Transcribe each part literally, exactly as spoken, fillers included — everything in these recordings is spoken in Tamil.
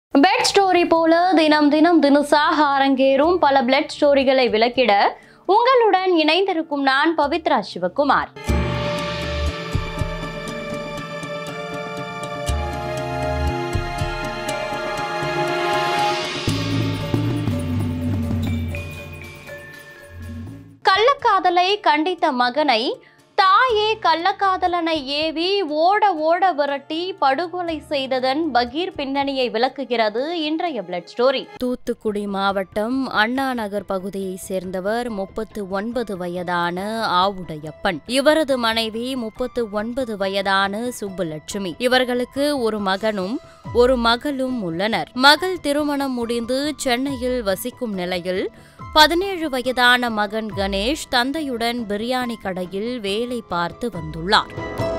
பெட் ஸ்டோரி போல தினம் தினம் தினசாக அரங்கேறும் பல பிளட் ஸ்டோரிகளை விளக்கிட உங்களுடன் இணைந்திருக்கும் நான் பவித்ரா சிவகுமார். கள்ளக்காதலை கண்டித்த மகனை தாயே கள்ளக்காதலனை ஏவி ஓட ஓட விரட்டி படுகொலை செய்ததன் பகீர் பின்னணியை விளக்குகிறது இன்றைய பிளட் ஸ்டோரி. தூத்துக்குடி மாவட்டம் அண்ணா நகர் பகுதியை சேர்ந்தவர் முப்பத்து ஒன்பது வயதான ஆவுடையப்பன். இவரது மனைவி முப்பத்து ஒன்பது வயதான சுப்புலட்சுமி. இவர்களுக்கு ஒரு மகனும் ஒரு மகளும் உள்ளனர். மகள் திருமணம் முடிந்து சென்னையில் வசிக்கும் நிலையில் பதினேழு வயதான மகன் கணேஷ் தந்தையுடன் பிரியாணி கடையில் வேலை பார்த்து வந்துள்ளார்.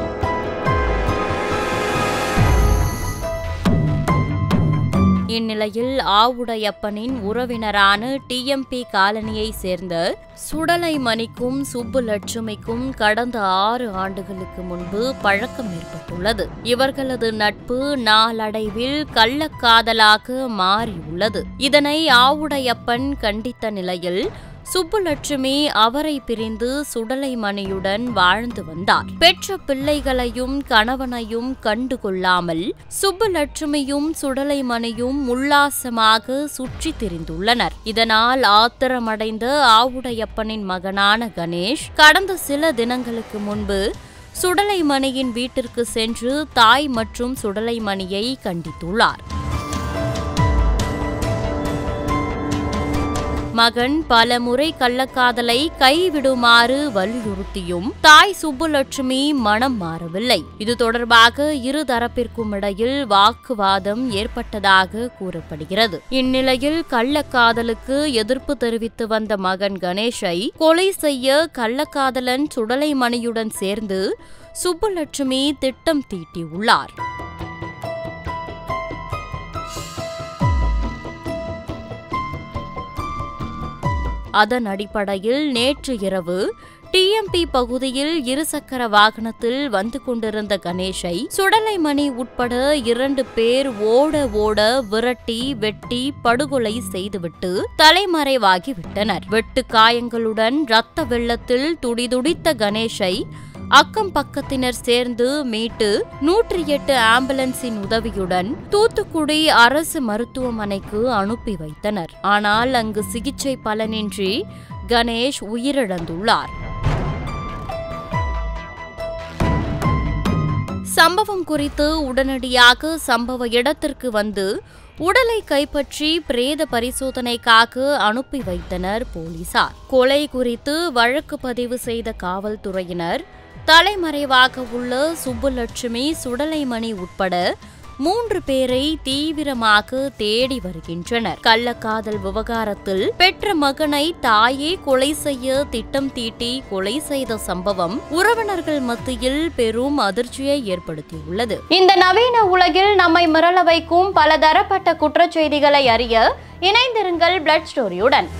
இந்நிலையில் ஆவுடையப்பனின் உறவினரான டிஎம்பி காலனியை சேர்ந்த சுடலைமணிக்கும் சுப்புலட்சுமிக்கும் கடந்த ஆறு ஆண்டுகளுக்கு முன்பு பழக்கம் ஏற்பட்டுள்ளது. இவர்களது நட்பு நாளடைவில் கள்ளக்காதலாக மாறியுள்ளது. இதனை ஆவுடையப்பன் கண்டித்த நிலையில் சுப்புலட்சுமி அவரை பிரிந்து சுடலைமணியுடன் வாழ்ந்து வந்தார். பெற்ற பிள்ளைகளையும் கணவனையும் கண்டு கொள்ளாமல் சுப்புலட்சுமியும் சுடலைமணியும் உல்லாசமாக சுற்றி திரிந்துள்ளனர். இதனால் ஆத்திரமடைந்த ஆவுடையப்பனின் மகனான கணேஷ் கடந்த சில தினங்களுக்கு முன்பு சுடலைமணியின் வீட்டிற்கு சென்று தாய் மற்றும் சுடலைமணியை கண்டித்துள்ளார். மகன் பல முறை கள்ளக்காதலை கைவிடுமாறு வலியுறுத்தியும் தாய் சுப்புலட்சுமி மனம் மாறவில்லை. இது தொடர்பாக இரு தரப்பிற்கும் இடையில் வாக்குவாதம் ஏற்பட்டதாக கூறப்படுகிறது. இந்நிலையில் கள்ளக்காதலுக்கு எதிர்ப்பு தெரிவித்து வந்த மகன் கணேஷை கொலை செய்ய கள்ளக்காதலன் சுடலைமணியுடன் சேர்ந்து சுப்புலட்சுமி திட்டம் தீட்டியுள்ளார். அதன் அடிப்படையில் நேற்று இரவு டிஎம்பி பகுதியில் இருசக்கர வாகனத்தில் வந்து கொண்டிருந்த கணேஷை சுடலைமணி உட்பட இரண்டு பேர் ஓட ஓட விரட்டி வெட்டி படுகொலை செய்துவிட்டு தலைமறைவாகிவிட்டனர். வெட்டு காயங்களுடன் இரத்த வெள்ளத்தில் துடிதுடித்த கணேஷை அக்கம் பக்கத்தினர் சேர்ந்து மீட்டு நூற்றி எட்டு ஆம்புலன்ஸின் உதவியுடன் தூத்துக்குடி அரசு மருத்துவமனைக்கு அனுப்பி வைத்தனர். ஆனால் அங்கு சிகிச்சை பலனின்றி கணேஷ் உயிரிழந்துள்ளார். சம்பவம் குறித்து உடனடியாக சம்பவ இடத்திற்கு வந்து உடலை கைப்பற்றி பிரேத பரிசோதனைக்காக அனுப்பி வைத்தனர் போலீசார். கொலை குறித்து வழக்கு பதிவு செய்த காவல்துறையினர் தலைமறைவாக உள்ள சுப்புலட்சுமி சுடலைமணி உட்பட மூன்று பேரை தீவிரமாக தேடி வருகின்றனர். கள்ளக்காதல் விவகாரத்தில் பெற்ற மகனை தாயே கொலை செய்ய திட்டம் தீட்டி கொலை செய்த சம்பவம் உறவினர்கள் மத்தியில் பெரும் அதிர்ச்சியை ஏற்படுத்தியுள்ளது. இந்த நவீன உலகில் நம்மை மிரள வைக்கும் பல தரப்பட்ட குற்றச்செய்திகளை அறிய இணைந்திருங்கள் பிளட் ஸ்டோரியுடன்.